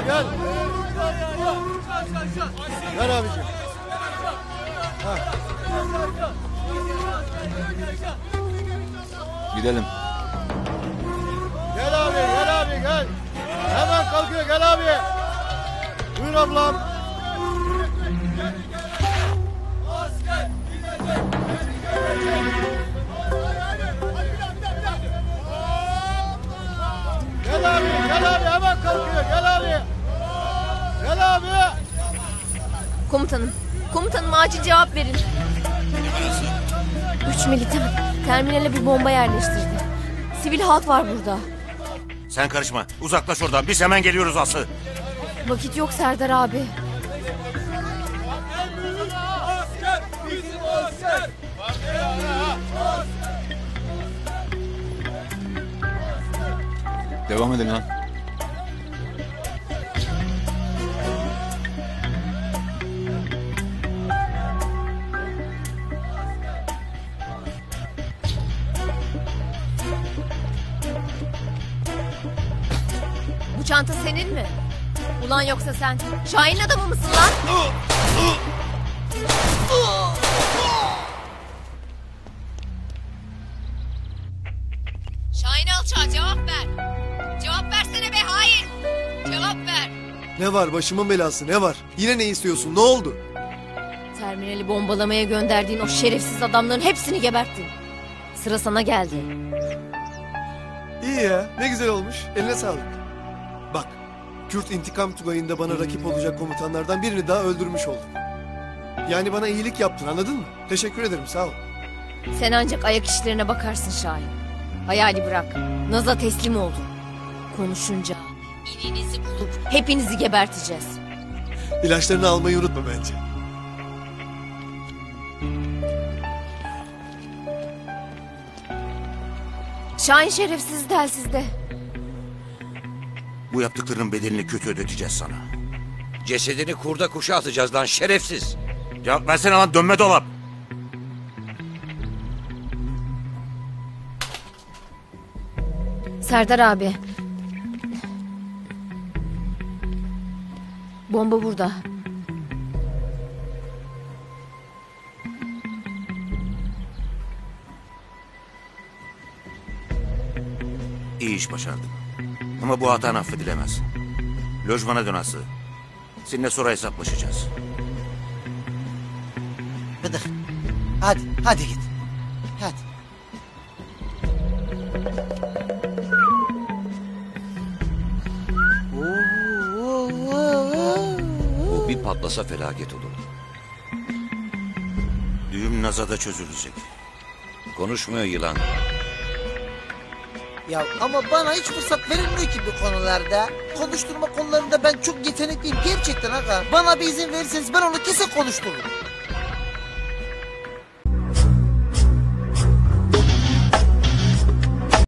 gel. Gel abicim. Ha. Gidelim. Gel abi, gel abi, gel. Hemen kalkıyor, gel abi. Buyur ablam. Gel abi, gel abi, hemen kalkıyor, gel abi. Gel abi. Komutanım acil cevap verin. 3 militan terminale bir bomba yerleştirdi. Sivil halk var burada. Sen karışma. Uzaklaş oradan. Biz hemen geliyoruz Aslı. Vakit yok Serdar abi. Devam edin lan. Bu çanta senin mi? Ulan yoksa sen Şahin adamı mısın lan? Şahin alçağı cevap ver. Cevap versene be hain. Cevap ver. Ne var başımın belası, ne var? Yine ne istiyorsun, ne oldu? Terminali bombalamaya gönderdiğin o şerefsiz adamların hepsini geberttin. Sıra sana geldi. İyi ya, ne güzel olmuş. Eline sağlık. Bak, Kürt intikam tugayında bana rakip olacak komutanlardan birini daha öldürmüş oldum. Yani bana iyilik yaptın, anladın mı? Teşekkür ederim, sağ ol. Sen ancak ayak işlerine bakarsın Şahin. Hayali bırak. Naz'a teslim oldun. Konuşunca iliğinizi bulup hepinizi geberteceğiz. İlaçlarını almayı unutma bence. Şahin şerefsiz telsizde. Bu yaptıklarının bedelini kötü ödeteceğiz sana. Cesedini kurda kuşa atacağız lan şerefsiz. Cevap versene lan, dönme dolap. Serdar abi. Bomba burada. İyi iş başardın. Ama bu hatan affedilemez. Lojmana dön Aslı. Seninle sonra hesaplaşacağız. Bıdık. Hadi git. Hadi. Bu bir patlasa felaket olur. Düğüm Naza'da çözülecek. Konuşmuyor yılan. Ya ama bana hiç fırsat verilmiyor ki bu konularda. Konuşturma konularında ben çok yetenekliyim gerçekten aga. Bana bir izin verirseniz ben onu kesin konuştururum.